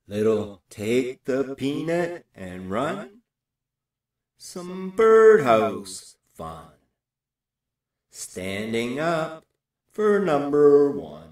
Little take the peanut and run. Some birdhouse fun. Standing up for number one.